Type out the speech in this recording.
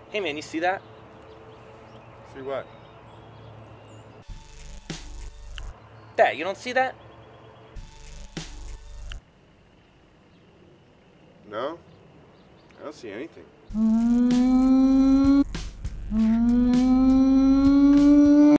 Hey man, you see that? See what? That, you don't see that? No? I don't see anything.